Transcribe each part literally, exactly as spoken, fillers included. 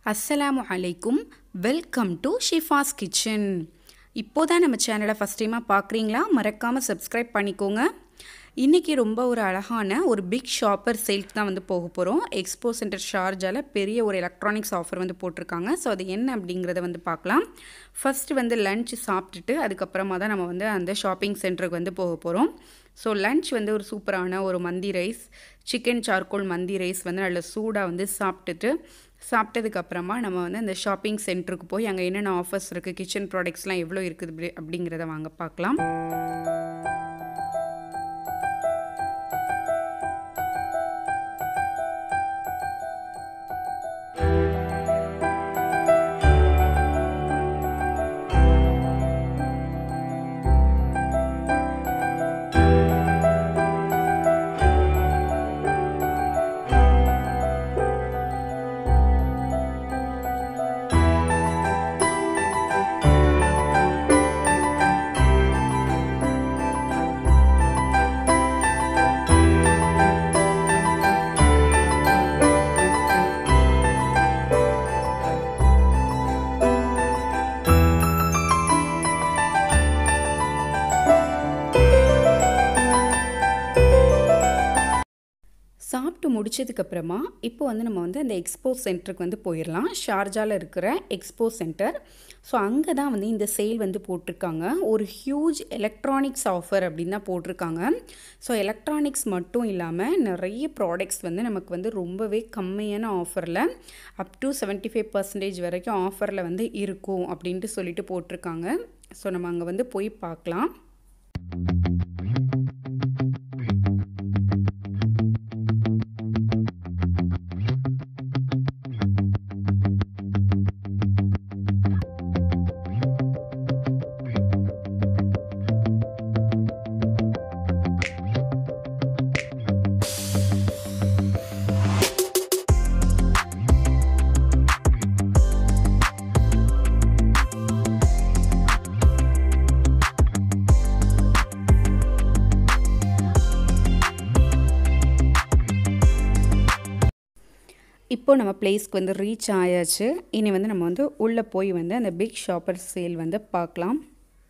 அஸ்ஸலாமு அலைக்கும். Welcome to Shifas kitchen. இப்போதான் நம்ம சேனலை ஃபஸ்ட் டைமாக பார்க்குறீங்களா? மறக்காமல் சப்ஸ்கிரைப் பண்ணிக்கோங்க. இன்றைக்கி ரொம்ப ஒரு அழகான ஒரு பிக் ஷாப்பர் சேல்க்கு தான் வந்து போக போகிறோம். எக்ஸ்போ சென்டர் ஷார்ஜாவில் பெரிய ஒரு எலக்ட்ரானிக்ஸ் ஆஃபர் வந்து போட்டிருக்காங்க. ஸோ அது என்ன அப்படிங்கிறத வந்து பார்க்கலாம். ஃபஸ்ட்டு வந்து லன்ச் சாப்பிட்டுட்டு அதுக்கப்புறமா தான் நம்ம வந்து அந்த ஷாப்பிங் சென்டருக்கு வந்து போக போகிறோம். ஸோ லன்ச் வந்து ஒரு சூப்பரான ஒரு மந்தி ரைஸ், சிக்கன் சார்கோல் மந்தி ரைஸ் வந்து நல்ல சூடாக வந்து சாப்பிட்டுட்டு சாப்பிட்டதுக்கப்புறமா நம்ம வந்து அந்த ஷாப்பிங் சென்டருக்கு போய் அங்கே என்னென்ன ஆஃபர்ஸ் இருக்குது, கிச்சன் ப்ராடக்ட்ஸ்லாம் எவ்வளோ இருக்குது அப்படிங்கிறத வாங்க பார்க்கலாம். சாப்பிட்டு முடிச்சதுக்கப்புறமா இப்போ வந்து நம்ம வந்து அந்த எக்ஸ்போ சென்டருக்கு வந்து போயிடலாம். ஷார்ஜாவில் இருக்கிற எக்ஸ்போ சென்டர். ஸோ அங்கே தான் வந்து இந்த சேல் வந்து போட்டிருக்காங்க. ஒரு ஹியூஜ் எலக்ட்ரானிக்ஸ் ஆஃபர் அப்படின்னு தான் போட்டிருக்காங்க. ஸோ எலக்ட்ரானிக்ஸ் மட்டும் இல்லாமல் நிறைய ப்ராடக்ட்ஸ் வந்து நமக்கு வந்து ரொம்பவே கம்மியான ஆஃபரில் up to seventy five percentage வரைக்கும் ஆஃபரில் வந்து இருக்கும் அப்படின்ட்டு சொல்லிட்டு போட்டிருக்காங்க. ஸோ நம்ம அங்கே வந்து போய் பார்க்கலாம். இப்போ நம்ம பிளேஸ்க்கு வந்து ரீச் ஆயாச்சு. இனி வந்து நம்ம வந்து உள்ளே போய் வந்து அந்த பிக் ஷாப்பர் சேல் வந்து பார்க்கலாம்.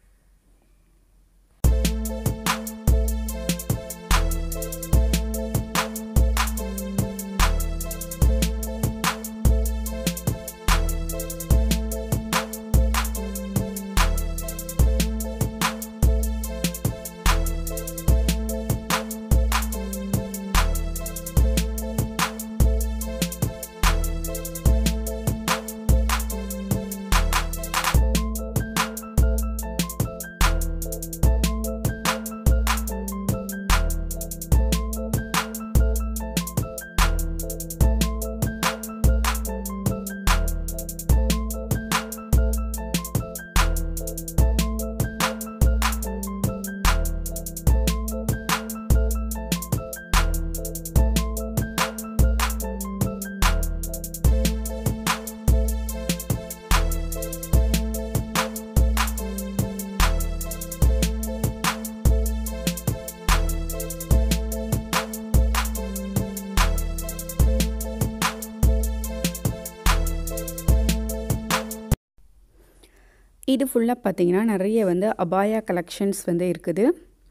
இது ஃபுல்லாக பார்த்தீங்கன்னா நிறைய வந்து அபாயா கலெக்ஷன்ஸ் வந்து இருக்குது.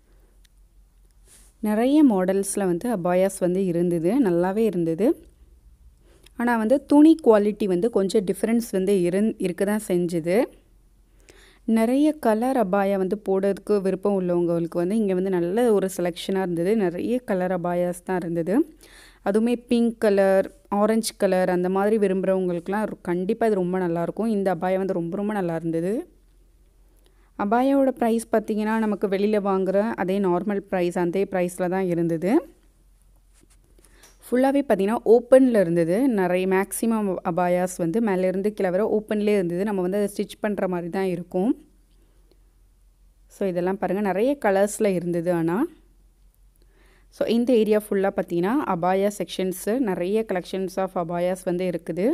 நிறைய மாடல்ஸில் வந்து அபாயாஸ் வந்து இருந்தது, நல்லாவே இருந்தது. ஆனால் வந்து துணி குவாலிட்டி வந்து கொஞ்சம் டிஃப்ரென்ஸ் வந்து இருந் இருக்க தான் செஞ்சுது. நிறைய கலர் அபாயா வந்து போடுறதுக்கு விருப்பம் உள்ளவங்களுக்கு வந்து இங்கே வந்து நல்ல ஒரு செலெக்ஷனாக இருந்தது. நிறைய கலர் அபாயாஸ் தான் இருந்தது. அதுவுமே பிங்க் கலர், ஆரஞ்சு கலர் அந்த மாதிரி விரும்புகிறவங்களுக்குலாம் கண்டிப்பாக இது ரொம்ப நல்லாயிருக்கும். இந்த அபாயா வந்து ரொம்ப ரொம்ப நல்லா இருந்தது. அபாயாவோட ப்ரைஸ் பார்த்திங்கன்னா நமக்கு வெளியில் வாங்குகிற அதே நார்மல் ப்ரைஸ் அதே ப்ரைஸில் தான் இருந்தது. ஃபுல்லாகவே பார்த்திங்கன்னா ஓப்பனில் இருந்தது. நிறைய மேக்ஸிமம் அபாயாஸ் வந்து மேலேருந்து கீழே வர ஓப்பன்லேயே இருந்தது. நம்ம வந்து அதை ஸ்டிச் பண்ணுற மாதிரி தான் இருக்கும். ஸோ இதெல்லாம் பாருங்கள், நிறைய கலர்ஸில் இருந்தது. ஆனால் ஸோ இந்த ஏரியா ஃபுல்லாக பார்த்திங்கன்னா அபாயா செக்ஷன்ஸு, நிறைய கலெக்ஷன்ஸ் ஆஃப் அபாயாஸ் வந்து இருக்குது.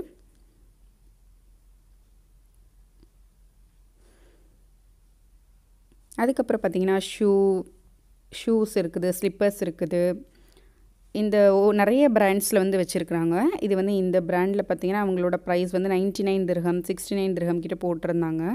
அதுக்கப்புறம் பார்த்திங்கன்னா ஷூ ஷூஸ் இருக்குது, ஸ்லிப்பர்ஸ் இருக்குது, இந்த நிறைய பிராண்ட்ஸில் வந்து வச்சுருக்குறாங்க. இது வந்து இந்த பிராண்டில் பார்த்திங்கன்னா அவங்களோட ப்ரைஸ் வந்து நைன்ட்டி நைன் திர்ஹம் சிக்ஸ்டி நைன் திர்ஹம் கிட்ட போட்டிருந்தாங்க.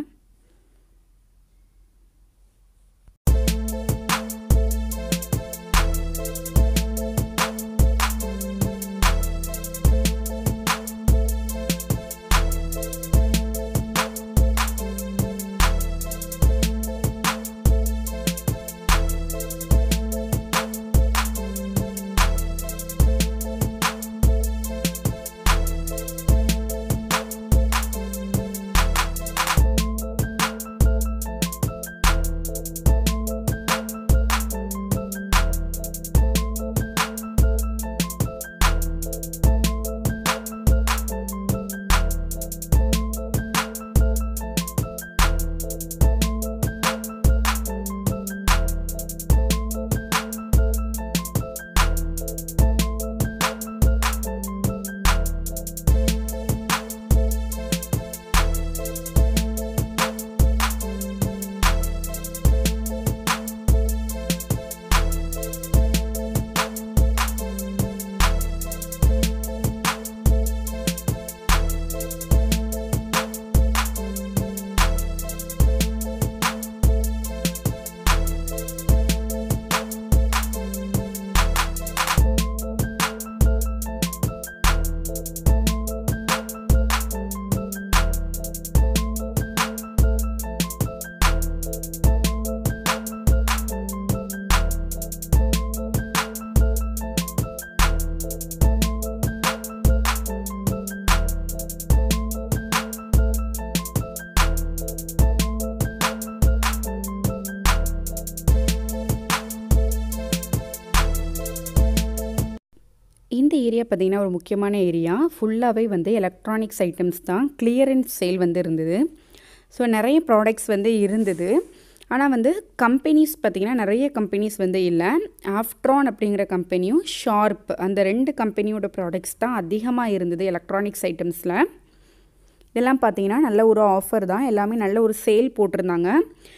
இந்த ஏரியா பார்த்திங்கன்னா ஒரு முக்கியமான ஏரியா. ஃபுல்லாகவே வந்து எலக்ட்ரானிக்ஸ் ஐட்டம்ஸ் தான். கிளியரன்ஸ் சேல் வந்து இருந்தது. ஸோ நிறைய ப்ராடக்ட்ஸ் வந்து இருந்தது. ஆனால் வந்து கம்பெனிஸ் பார்த்திங்கன்னா நிறைய கம்பெனிஸ் வந்து இல்லை. ஆஃப்ட்ரான் அப்படிங்கிற கம்பெனியும் ஷார்ப், அந்த ரெண்டு கம்பெனியோட ப்ராடக்ட்ஸ் தான் அதிகமாக இருந்தது எலக்ட்ரானிக்ஸ் ஐட்டம்ஸில். இதெல்லாம் பார்த்திங்கன்னா நல்ல ஒரு ஆஃபர் தான். எல்லாமே நல்ல ஒரு சேல் போட்டிருந்தாங்க.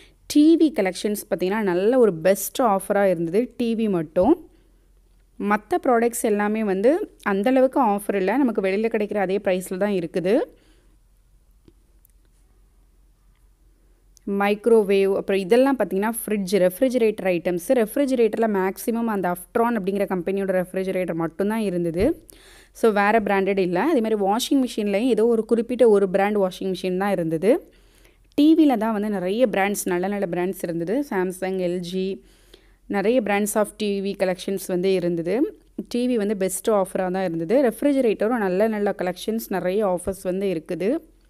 டிவி கலெக்ஷன்ஸ் பார்த்திங்கன்னா நல்ல ஒரு பெஸ்ட் ஆஃபராக இருந்தது. டிவி மட்டும், மற்ற ப்ராடக்ட்ஸ் எல்லாமே வந்து அந்தளவுக்கு ஆஃபர் இல்லை. நமக்கு வெளியில் கிடைக்கிற அதே ப்ரைஸில் தான் இருக்குது. மைக்ரோவேவ், அப்புறம் இதெல்லாம் பார்த்திங்கன்னா ஃப்ரிட்ஜ், ரெஃப்ரிஜரேட்டர் ஐட்டம்ஸு. ரெஃப்ரிஜரேட்டரில் மேக்ஸிமம் அந்த ஆஃப்ட்ரான் அப்படிங்கிற கம்பெனியோட ரெஃப்ரிஜரேட்டர் மட்டும்தான் இருந்தது. ஸோ வேறு பிராண்டட் இல்லை. அதேமாதிரி வாஷிங் மிஷின்லேயும் ஏதோ ஒரு குறிப்பிட்ட ஒரு பிராண்ட் வாஷிங் மிஷின் தான் இருந்தது. டிவியில் தான் வந்து நிறைய பிராண்ட்ஸ், நல்ல நல்ல பிராண்ட்ஸ் இருந்தது. சாம்சங், எல்ஜி, நிறைய பிராண்ட்ஸ் ஆஃப் டிவி கலெக்ஷன்ஸ் வந்து இருந்தது. டிவி வந்து பெஸ்ட்டு ஆஃபராக தான் இருந்தது. ரெஃப்ரிஜரேட்டரும் நல்ல நல்ல கலெக்ஷன்ஸ், நிறைய ஆஃபர்ஸ் வந்து இருக்குது.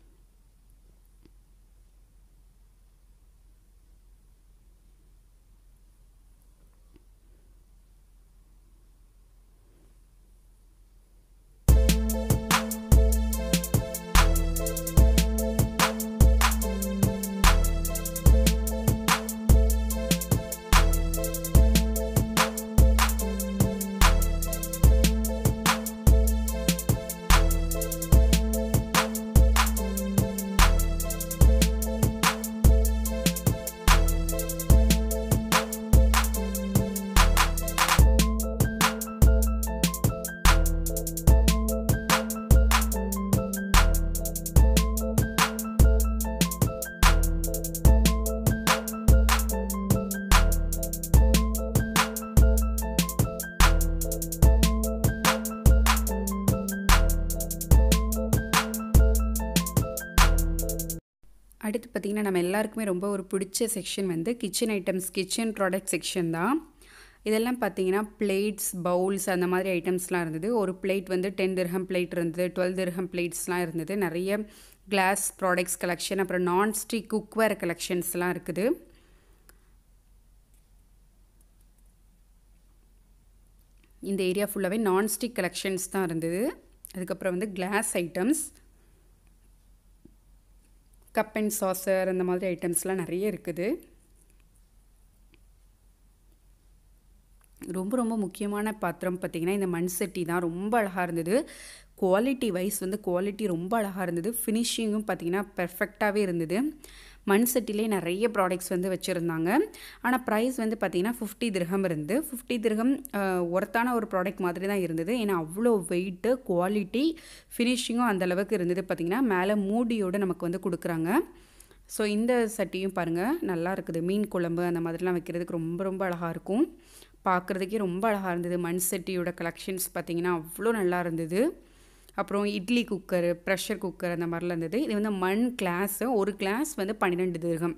அடுத்து பார்த்திங்கன்னா நம்ம எல்லாருக்குமே ரொம்ப ஒரு பிடிச்ச செக்ஷன் வந்து kitchen items, kitchen product section தான். இதெல்லாம் பார்த்திங்கன்னா பிளேட்ஸ், பவுல்ஸ் அந்த மாதிரி ஐட்டம்ஸ்லாம் இருந்தது. ஒரு பிளேட் வந்து டென் திர்ஹம் பிளேட் இருந்தது, டுவெல் திர்ஹம் பிளேட்ஸ்லாம் இருந்தது. நிறைய கிளாஸ் ப்ராடக்ட்ஸ் கலெக்ஷன், அப்புறம் நான்ஸ்டிக் குக்வேர் கலெக்ஷன்ஸ்லாம் இருக்குது. இந்த ஏரியா ஃபுல்லாகவே நான்ஸ்டிக் கலெக்ஷன்ஸ் தான் இருந்தது. அதுக்கப்புறம் வந்து glass items, cup and saucer, அந்த மாதிரி ஐட்டம்ஸ்லாம் நிறைய இருக்குது. ரொம்ப ரொம்ப முக்கியமான பாத்திரம் பார்த்திங்கன்னா இந்த மண் சட்டி தான். ரொம்ப அழகாக இருந்தது. குவாலிட்டி வைஸ் வந்து குவாலிட்டி ரொம்ப அழகாக இருந்தது. ஃபினிஷிங்கும் பார்த்திங்கன்னா பெர்ஃபெக்டாகவே இருந்தது. மண் சட்டிலே நிறைய ப்ராடக்ட்ஸ் வந்து வச்சுருந்தாங்க. ஆனால் ப்ரைஸ் வந்து பார்த்திங்கன்னா ஃபிஃப்டி திர்ஹம் இருந்து ஃபிஃப்டி திர்ஹம் ஒர்த்தான ஒரு ப்ராடக்ட் மாதிரி தான் இருந்தது. ஏன்னா அவ்வளோ வெயிட்டு, குவாலிட்டி, ஃபினிஷிங்கும் அந்தளவுக்கு இருந்தது. பார்த்திங்கன்னா மேலே மூடியோடு நமக்கு வந்து கொடுக்குறாங்க. ஸோ இந்த சட்டியும் பாருங்கள் நல்லா இருக்குது. மீன் குழம்பு அந்த மாதிரிலாம் வைக்கிறதுக்கு ரொம்ப ரொம்ப அழகாக இருக்கும். பார்க்குறதுக்கே ரொம்ப அழகாக இருந்தது. மண் சட்டியோட கலெக்ஷன்ஸ் பார்த்திங்கன்னா அவ்வளோ நல்லா இருந்தது. அப்புறம் இட்லி குக்கர், ப்ரெஷர் குக்கர் அந்த மாதிரிலாம் இருந்தது. இது வந்து மண் கிளாஸு. ஒரு கிளாஸ் வந்து பன்னிரெண்டு திர்ஹம்.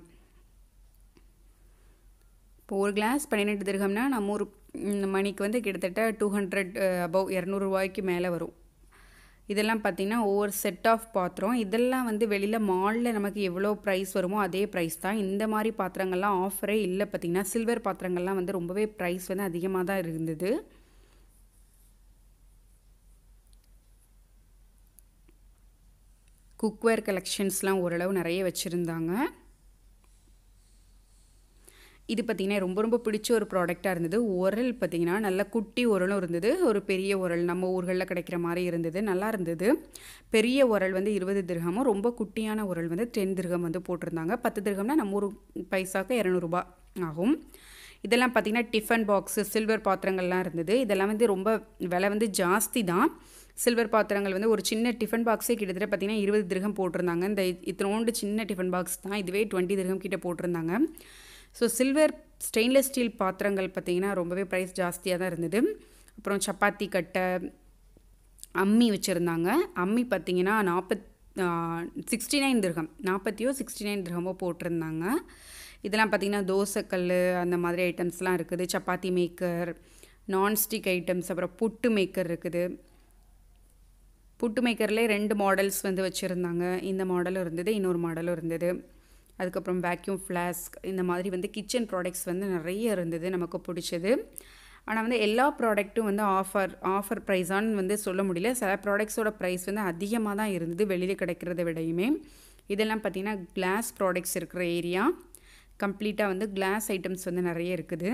இப்போ ஒரு கிளாஸ் பன்னிரெண்டு திர்ஹம்னா நம்ம ஒரு மணிக்கு வந்து கிட்டத்தட்ட டூ ஹண்ட்ரட் அபவ் இரநூறுவாய்க்கு மேலே வரும். இதெல்லாம் பார்த்திங்கன்னா ஒவ்வொரு செட் ஆஃப் பாத்திரம். இதெல்லாம் வந்து வெளியில் மாலில் நமக்கு எவ்வளோ ப்ரைஸ் வருமோ அதே ப்ரைஸ் தான். இந்த மாதிரி பாத்திரங்கள்லாம் ஆஃபரே இல்லை. பார்த்திங்கன்னா சில்வர் பாத்திரங்கள்லாம் வந்து ரொம்பவே ப்ரைஸ் வந்து அதிகமாக தான் இருந்தது. குக்வேர் கலெக்ஷன்ஸ்லாம் ஓரளவு நிறைய வச்சுருந்தாங்க. இது பார்த்திங்கன்னா ரொம்ப ரொம்ப பிடிச்ச ஒரு ப்ராடக்டாக இருந்தது. உரல் பார்த்திங்கன்னா நல்ல குட்டி உரலும் இருந்தது, ஒரு பெரிய உரல் நம்ம ஊர்களில் கிடைக்கிற மாதிரி இருந்தது. நல்லா இருந்தது. பெரிய உரல் வந்து இருபது திர்ஹமும், ரொம்ப குட்டியான உரல் வந்து டென் திர்ஹம் வந்து போட்டிருந்தாங்க. பத்து திர்ஹம்னா நம்ம ஒரு பைசாவுக்கு இரநூறுபா ஆகும். இதெல்லாம் பார்த்திங்கன்னா டிஃபன் பாக்ஸு, சில்வர் பாத்திரங்கள்லாம் இருந்தது. இதெல்லாம் வந்து ரொம்ப விலை வந்து ஜாஸ்தி தான். சில்வர் பாத்திரங்கள் வந்து ஒரு சின்ன டிஃபன் பாக்ஸே கிட்டத்தட்ட பார்த்திங்கன்னா இருபது திர்ஹம் போட்டிருந்தாங்க. இந்த இத்தனோண்டு சின்ன டிஃபன் பாக்ஸ் தான், இதுவே டுவெண்ட்டி திர்ஹம் கிட்ட போட்டிருந்தாங்க. ஸோ சில்வர் ஸ்டெயின்லெஸ் ஸ்டீல் பாத்திரங்கள் பார்த்திங்கன்னா ரொம்பவே ப்ரைஸ் ஜாஸ்தியாக தான் இருந்தது. அப்புறம் சப்பாத்தி கட்டை, அம்மி வச்சுருந்தாங்க. அம்மி பார்த்திங்கன்னா நாற்பத் சிக்ஸ்டி நைன் திர்ஹம் நாற்பத்தியோ சிக்ஸ்டி நைன் திர்ஹமோ போட்டிருந்தாங்க. இதெல்லாம் பார்த்திங்கன்னா தோசைக்கல் அந்த மாதிரி ஐட்டம்ஸ்லாம் இருக்குது. சப்பாத்தி மேக்கர், நான்ஸ்டிக் ஐட்டம்ஸ், அப்புறம் புட்டு மேக்கர் இருக்குது. புட்டு மேக்கர்லேயே ரெண்டு மாடல்ஸ் வந்து வச்சுருந்தாங்க. இந்த மாடலும் இருந்தது, இன்னொரு மாடலும் இருந்தது. அதுக்கப்புறம் வேக்யூம் ஃப்ளாஸ்க், இந்த மாதிரி வந்து கிச்சன் ப்ராடக்ட்ஸ் வந்து நிறைய இருந்தது நமக்கு பிடிச்சது. ஆனால் வந்து எல்லா ப்ராடக்ட்டும் வந்து ஆஃபர் ஆஃபர் ப்ரைஸான்னு வந்து சொல்ல முடியல. சில ப்ராடக்ட்ஸோட ப்ரைஸ் வந்து அதிகமாக தான் இருந்தது வெளியில் கிடைக்கிறத விடையுமே. இதெல்லாம் பார்த்திங்கன்னா கிளாஸ் ப்ராடக்ட்ஸ் இருக்கிற ஏரியா. கம்ப்ளீட்டாக வந்து கிளாஸ் ஐட்டம்ஸ் வந்து நிறைய இருக்குது.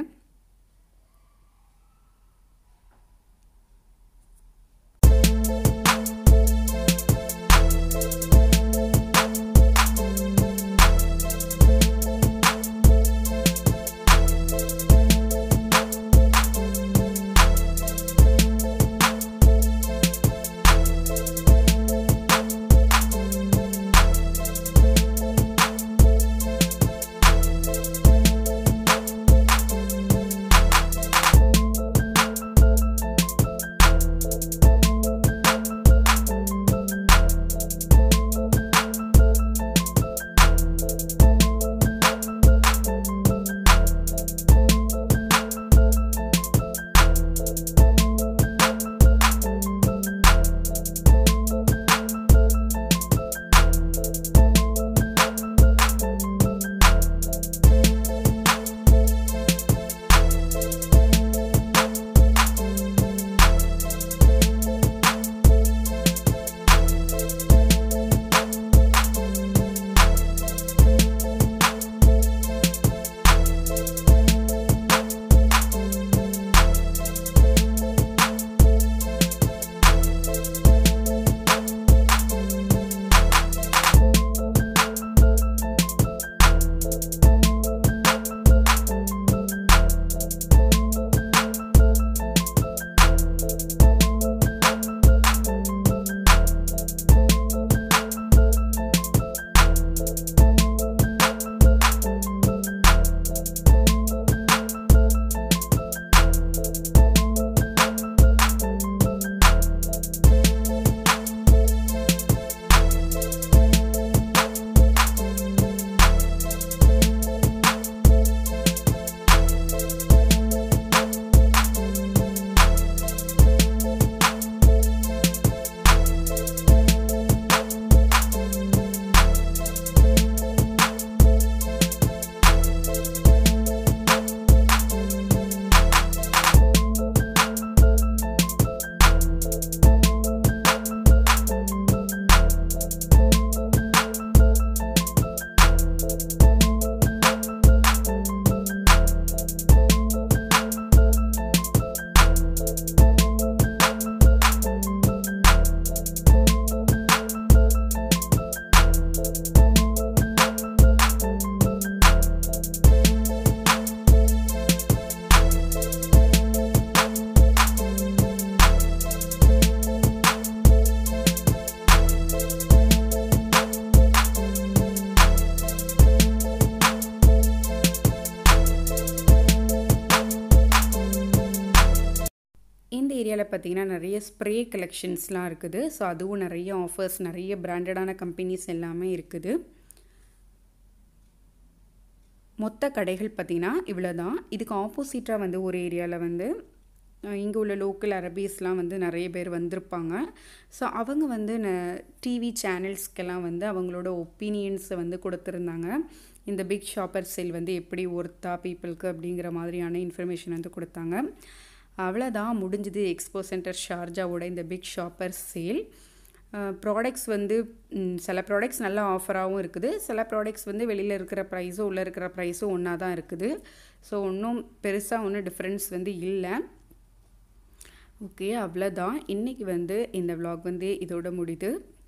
இந்த ஏரியாவில் பார்த்தீங்கன்னா நிறைய ஸ்ப்ரே கலெக்ஷன்ஸ்லாம் இருக்குது. ஸோ அதுவும் நிறைய ஆஃபர்ஸ், நிறைய பிராண்டடான கம்பெனிஸ் எல்லாமே இருக்குது. மொத்த கடைகள் பார்த்திங்கன்னா இவ்வளோ தான். இதுக்கு ஆப்போசிட்டாக வந்து ஒரு ஏரியாவில் வந்து இங்கே உள்ள லோக்கல் அரபீஸ்லாம் வந்து நிறைய பேர் வந்திருப்பாங்க. ஸோ அவங்க வந்து ந டிவி சேனல்ஸ்க்கெல்லாம் வந்து அவங்களோட ஒப்பீனியன்ஸை வந்து கொடுத்துருந்தாங்க. இந்த பிக் ஷாப்பர் சேல் வந்து எப்படி ஒர்த்தா பீப்புளுக்கு அப்படிங்கிற மாதிரியான இன்ஃபர்மேஷன் வந்து கொடுத்தாங்க. அவ்வளோதான் முடிஞ்சுது எக்ஸ்போ சென்டர் ஷார்ஜாவோட இந்த பிக் ஷாப்பர் சேல். ப்ராடக்ட்ஸ் வந்து சில ப்ராடக்ட்ஸ் நல்ல ஆஃபராகவும் இருக்குது, சில ப்ராடக்ட்ஸ் வந்து வெளியில் இருக்கிற ப்ரைஸும் உள்ளே இருக்கிற ப்ரைஸும் ஒன்றா தான் இருக்குது. ஸோ ஒன்றும் பெருசாக ஒன்றும் டிஃப்ரென்ஸ் வந்து இல்லை. ஓகே, அவ்வளோதான். இன்றைக்கி வந்து இந்த விலாக் வந்து இதோட முடியுது.